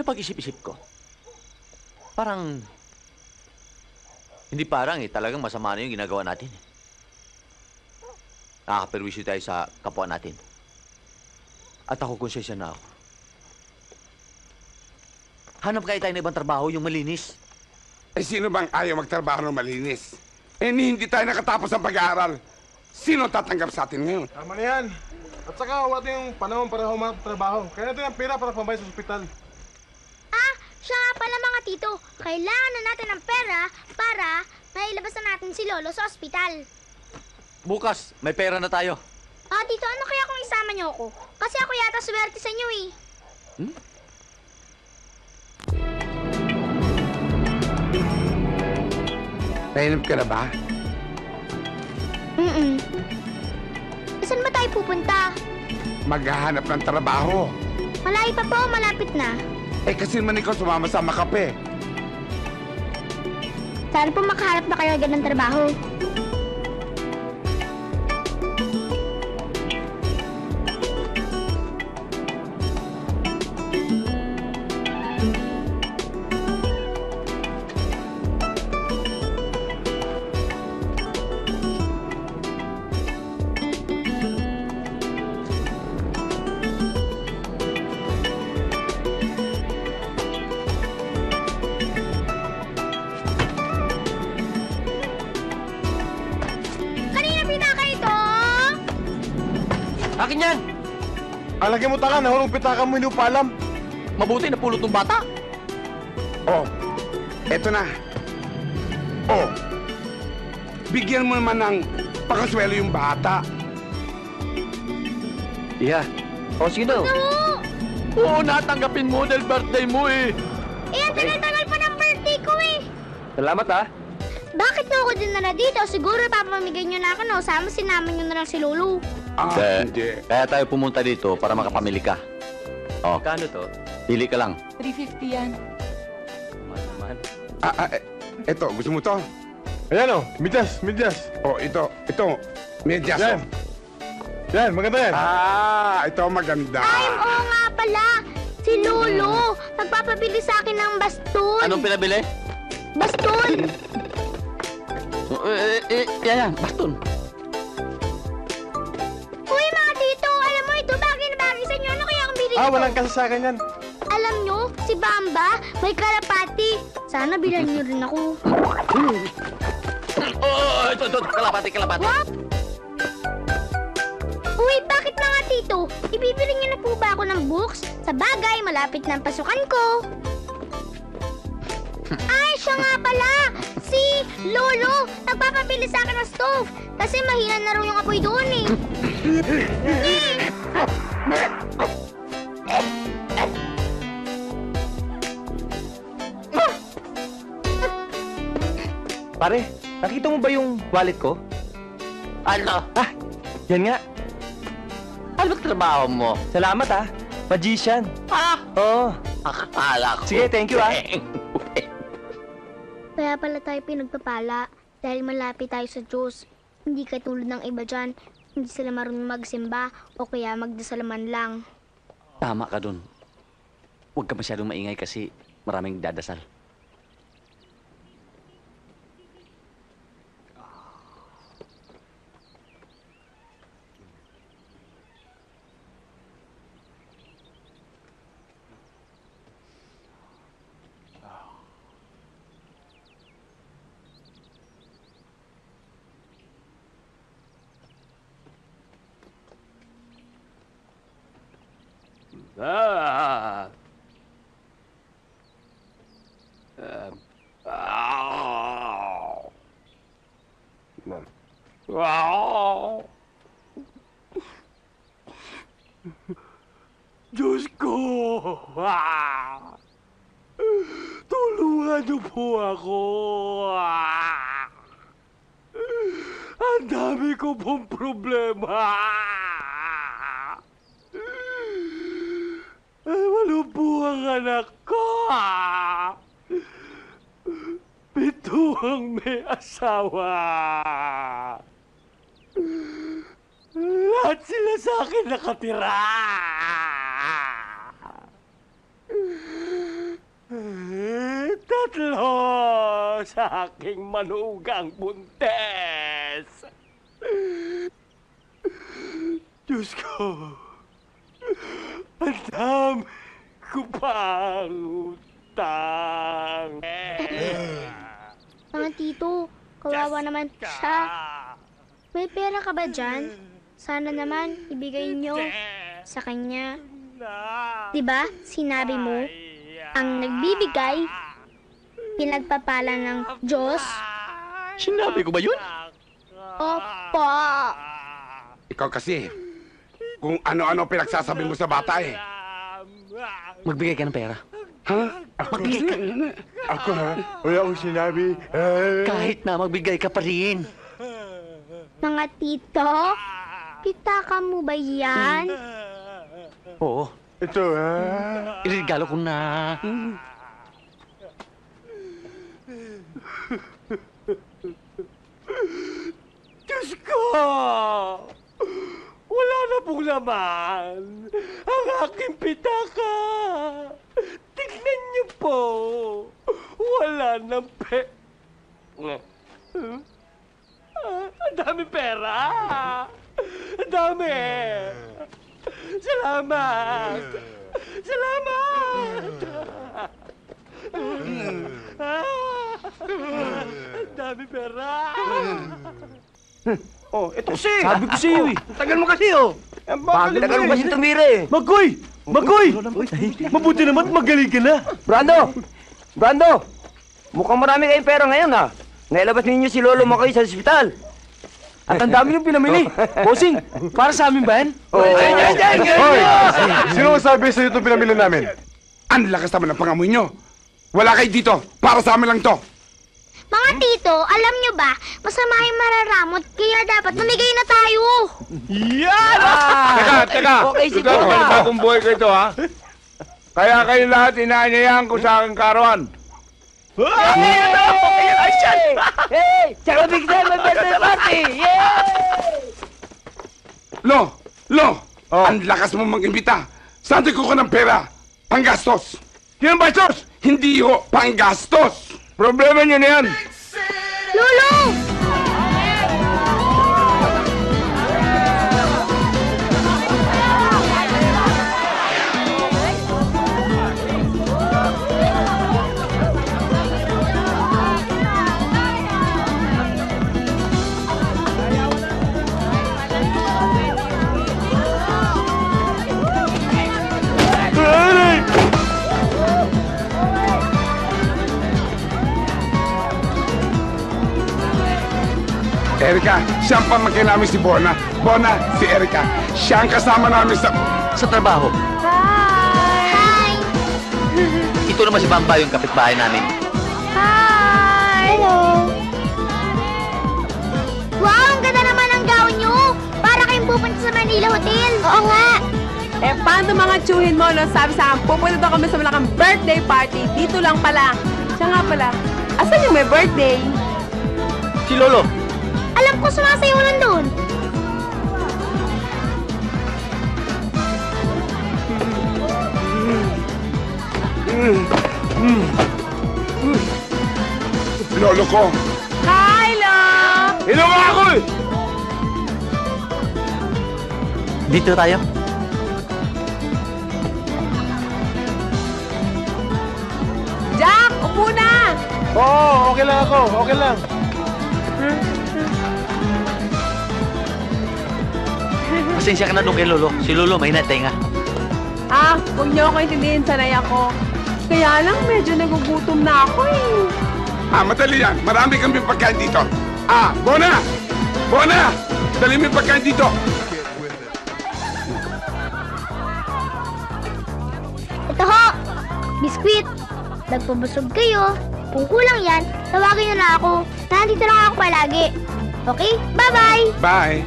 sa pag-isip-isip ko, parang, hindi parang talagang masama na yung ginagawa natin. Nakakaperwisyo tayo sa kapwa natin. At ako, konsensya na ako. Hanap kaya tayo ng ibang trabaho, yung malinis. Eh, sino bang ayaw magtrabaho ng malinis? Eh, hindi tayo nakatapos ng pag-aaral. Sino tatanggap sa atin ngayon? Tama na yan. At saka wala tayong panahon para humanap trabaho. Kaya natin ang pera para pambayad sa ospital. Ah, siya nga pala mga tito. Kailangan na natin ng pera para nailabas na natin si Lolo sa ospital. Bukas, may pera na tayo. Ah, tito, ano kaya kung isama niyo ako? Kasi ako yata swerte sa inyo eh. Nainip ka na ba? Saan ba tayo pupunta? Maghahanap ng trabaho. Malayo pa po, malapit na. Eh, kasi naman ikaw sumama-sama ka pa eh. Sana po makahanap na kayo agad ng trabaho. Akin yan! Alagay mo taka, nahulong pitakan mo, hindi mo pa alam. Mabuti na pulot ng bata. Oh, eto na. Oh, bigyan mo naman ng pakaswelo yung bata. Yeah. O, sige na. Oo, natanggapin mo dahil birthday mo eh. Eh, ang tagal-tagal pa ng birthday ko eh. Salamat ah. Bakit na ako din na dito? Siguro papamigay niyo na ako na usama sinama niyo na lang si Lolo. Ah, hindi. Kaya tayo pumunta dito para makapamili ka. O, kano to? Pili ka lang. 350 yan. Naman. Eto, gusto mo to? Ayan o, medyas, medyas. Oh, ito, medyas. Yan. Yan, maganda yan. Ito maganda. Ay, oo nga pala. Si Lolo, nagpapabili sa akin ng baston. Anong pinabili? Baston! Yan, baston. Uy, mga tito, alam mo ito, bagay na bagay sa inyo. Ano kaya ang bilhin ko? Walang kasasakan yan. Alam nyo, si Bamba, may kalapati. Sana bilhan niyo rin ako. Oh, ito, kalapati. What? Uy, bakit mga tito? Ibibili niyo na po ba ako ng books? Sa bagay, malapit na ang pasukan ko. Ay, siya nga pala! Si Lolo! Nagpapabili sa akin ng stove! Kasi mahina na raw yung apoy doon eh. Pare, nakita mo ba yung wallet ko? Ano? Yan nga. Ano ba trabaho mo? Salamat ah. Magician. Oo. Akala ko. Sige, thank you ah. Kaya pala tayo pinagpapala dahil malapit tayo sa Diyos. Hindi katulad ng iba dyan, hindi sila marunong magsimba o kaya magdasal man lang. Tama ka dun. Huwag ka masyadong maingay kasi maraming dadasal. Diyos ko! Tulungan niyo po ako! Ang dami ko pong problema! Walo po ang anak ko! 7 ang may asawa! Lahat sila sa akin nakatira! tatlo sa aking manugang buntes. Diyos ko, ang dami ko pang utang. Mga tito, kawawa naman siya. May pera ka ba dyan? Sana naman ibigay nyo sa kanya. Diba, sinabi mo, ang nagbibigay, pinagpapala ng Diyos? Sinabi ko ba yun? Opo. Ikaw kasi, kung ano-ano pinagsasabi mo sa bata eh. Magbigay ka ng pera. Ha? Ako ha? Wala akong sinabi. Kahit na magbigay ka pa rin. Mga tito, pitaka mo ba yan? Oo. Ito ha? Iregalo ko na. Diyos ko! Wala na pong laman ang aking pitaka. Tignan niyo po. Wala nang ang dami pera. Ang dami. Salamat. Salamat. Ang dami pera. Oh, ito kasi. Sabi ko sa'yo eh. Tagal mo kasi, oh. Tagal mo kasi tumira eh. Magoy! Magoy! Mabuti naman magaling ka na. Brando! Mukhang marami kayong pera ngayon ha. Nailabas ninyo si Lolo Makoy sa ospital. At ang dami yung pinamili. Bossing, para sa amin ba yan? Hoy! Sino sabi sa'yo itong pinamili namin? Ang lakas naman ng pangamoy nyo. Wala kayo dito. Para sa amin lang to. Mga tito, alam nyo ba, masama yung mararamot, kaya dapat mamigay na tayo. Yan! Teka! Okay, sige. Bagong buhay ko ito, ha? Kaya kayo lahat inaanyayahan ko sa aking karawan. Hey! Tsaka big time ang birthday party! Yay! Lo! Ang lakas mo mag-imbita. Saan ko ng pera? Panggastos. Sino ba sos? Hindi ho, panggastos. Problema niyo na yan. Lolo! Erika, siya ang pamangkin namin si Bona. Bona, si Erika. Siya ang kasama namin sa... Sa trabaho. Hi! Ito naman si Bamba, yung kapitbahay namin. Hi! Hello! Wow, ang ganda naman ang gown nyo! Para kayong pupunta sa Manila Hotel. Oo nga! Eh, paano mga tsuhin mo, no? Sabi sa akin, pupunta daw kami sa malakang birthday party. Dito lang pala. Siya nga pala. Asan yung may birthday? Si Lolo. Alam ko sumasayaw lang doon. Lolo ko. Hi, Lo! Ino nga ako eh! Dito tayo. Jack, upo na! Oo, okay lang ako. Okay lang. Pasensya ka na doon kay Lolo. Si Lolo, may natenga. Ah, huwag niyo ako intindihin, sanay ako. Kaya lang, medyo nagugutom na ako eh. Madali yan. Marami kami pagkain dito. Bona! Bona! Dali mo yung pagkain dito. Ito ho! Biskwit! Nagpabusog kayo. Kung kulang yan, tawagin niyo na ako. Nandito lang ako palagi. Okay? Bye-bye! Bye.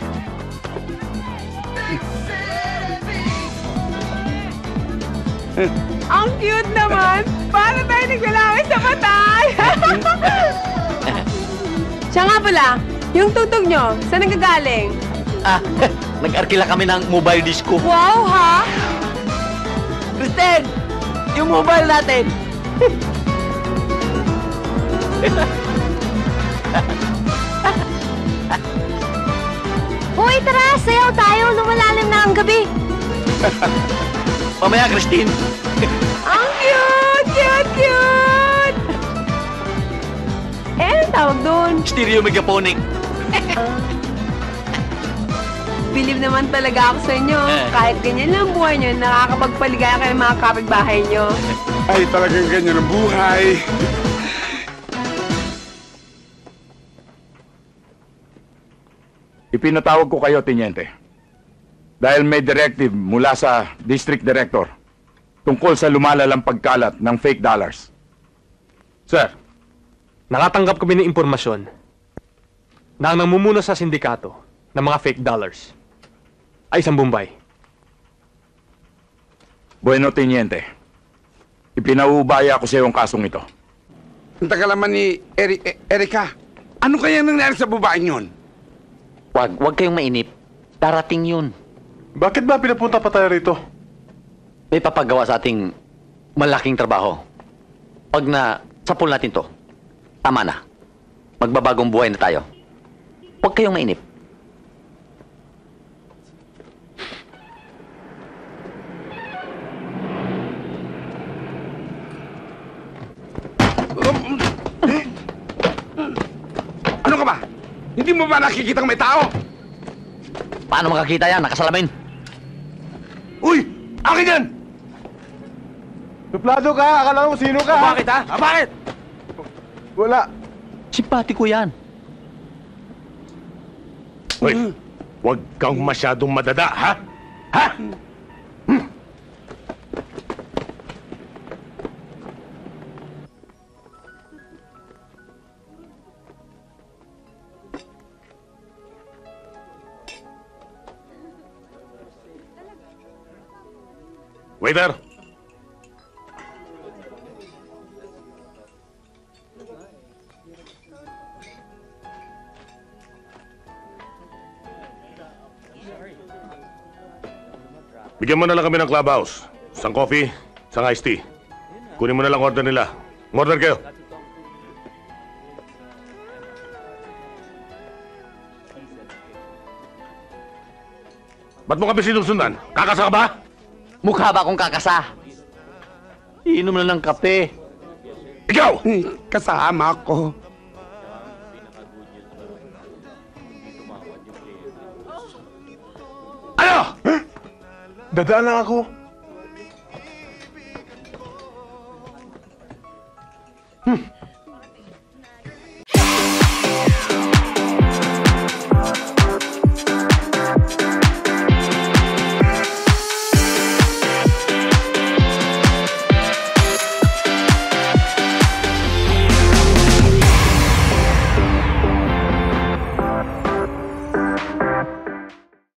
Ang cute naman! Para tayo naglalaway sa patay! Siya nga pala, yung tutog nyo, saan nagagaling? Nag-arkila kami ng mobile disco. Wow, ha? Kristen! Yung mobile natin! Hoy, tara! Sayaw tayo! Lumalalim na ang gabi! Mamaya, Christine. Ang cute! Cute! Cute! Eh, anong tawag doon? Stereo megaphonic. Believe naman talaga ako sa inyo. Kahit ganyan lang buhay nyo, nakakapagpaligaya kayo ng mga kapitbahay nyo. Ay, talagang ganyan ang buhay. Ipinatawag ko kayo, Teniente. Dahil may directive mula sa District Director tungkol sa lumalalang pagkalat ng fake dollars. Sir, nakatanggap kami ng impormasyon na ang namumuno sa sindikato ng mga fake dollars ay isang Bombay. Bueno, Teniente. Ipinaubaya ko sa iyo ang kasong ito. Ang tagal naman ni Erika. Ano kaya nangyari sa babaeng yun? Wag kayong mainip. Darating yun. Bakit ba pinapunta pa tayo rito? May papagawa sa ating malaking trabaho. Pag sapul natin to, tama na. Magbabagong buhay na tayo. Huwag kayong mainip. Ano ka ba? Hindi mo ba nakikita may tao? Paano makakita yan? Nakasalamin. Uy! Akin yan! Suplado ka! Akala mo sino ka? Bakit ha? Bakit? Wala. Simpatiko yan. Hoy, huwag kang masyadong madada, ha? Ha? Waiter! Bigyan mo na lang kami ng clubhouse. Isang coffee, isang iced tea. Kunin mo na lang order nila. Order kayo. Ba't mo kami sinusundan? Kakasa ka ba? Mukha ba akong kakasa? Inom na ng kape. Ikaw! Kasama ko. Ano? Dadaan lang ako.